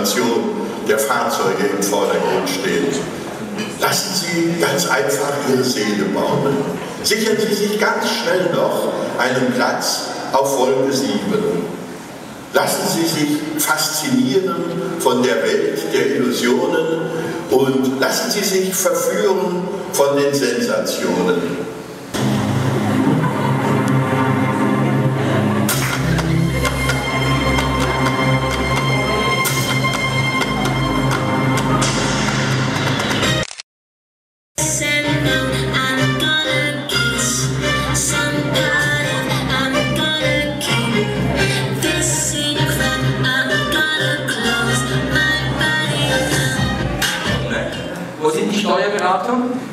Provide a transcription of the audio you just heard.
Information der Fahrzeuge im Vordergrund steht. Lassen Sie ganz einfach Ihre Seele baumeln. Sichern Sie sich ganz schnell noch einen Platz auf Wolke 7. Lassen Sie sich faszinieren von der Welt der Illusionen und lassen Sie sich verführen von den Sensationen. Wo sind die Steuerberater?